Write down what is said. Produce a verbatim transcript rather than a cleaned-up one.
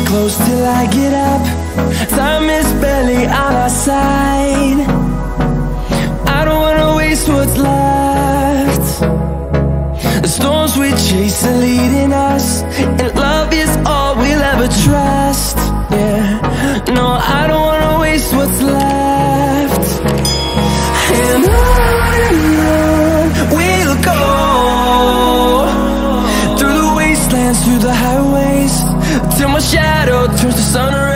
close till I get up. Time is barely on our side. I don't wanna waste what's left. The storms we chase are leading us, and love is all we'll ever trust. Yeah, no, I don't wanna waste what's left. And on and on we'll go, through the wastelands, through the highways, till my shadow turns to sun rays.